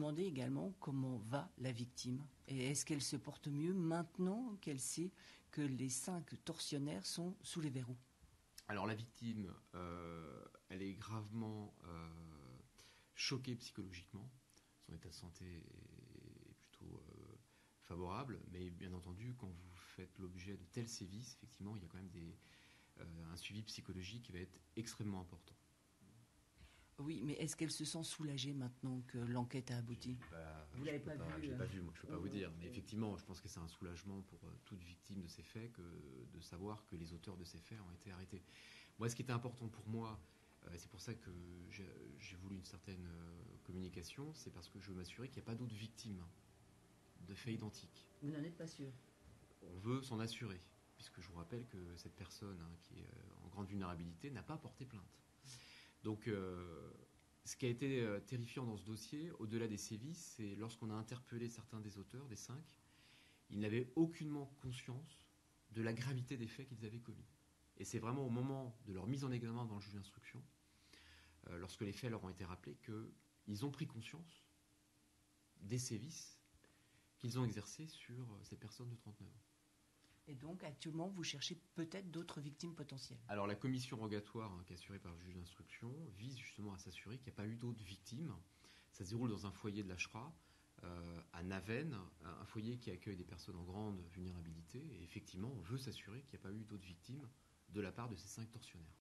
demandé également comment va la victime. Et est-ce qu'elle se porte mieux maintenant qu'elle sait que les 5 tortionnaires sont sous les verrous? Alors la victime, elle est gravement choquée psychologiquement. Son état de santé est plutôt favorable, mais bien entendu, quand vous faites l'objet de tels sévices, effectivement, il y a quand même un suivi psychologique qui va être extrêmement important. Oui, mais est-ce qu'elle se sent soulagée maintenant que l'enquête a abouti? Vous l'avez pas vu? Je l'ai pas vu, moi je ne peux pas vous dire. Mais effectivement, je pense que c'est un soulagement pour toute victime de ces faits de savoir que les auteurs de ces faits ont été arrêtés. Moi, ce qui était important pour moi, c'est pour ça que j'ai voulu une certaine communication, c'est parce que je veux m'assurer qu'il n'y a pas d'autres victimes de faits identiques. Vous n'en êtes pas sûr? On veut s'en assurer, puisque je vous rappelle que cette personne qui est en grande vulnérabilité n'a pas porté plainte. Donc, ce qui a été terrifiant dans ce dossier, au-delà des sévices, c'est lorsqu'on a interpellé certains des auteurs, des 5, ils n'avaient aucunement conscience de la gravité des faits qu'ils avaient commis. Et c'est vraiment au moment de leur mise en examen dans le juge d'instruction, lorsque les faits leur ont été rappelés, qu'ils ont pris conscience des sévices qu'ils ont exercés sur ces personnes de 39 ans. Et donc, actuellement, vous cherchez peut-être d'autres victimes potentielles? Alors, la commission rogatoire qui est assurée par le juge d'instruction vise justement à s'assurer qu'il n'y a pas eu d'autres victimes. Ça se déroule dans un foyer de l'Ashra, à Naven, un foyer qui accueille des personnes en grande vulnérabilité. Et effectivement, on veut s'assurer qu'il n'y a pas eu d'autres victimes de la part de ces 5 tortionnaires.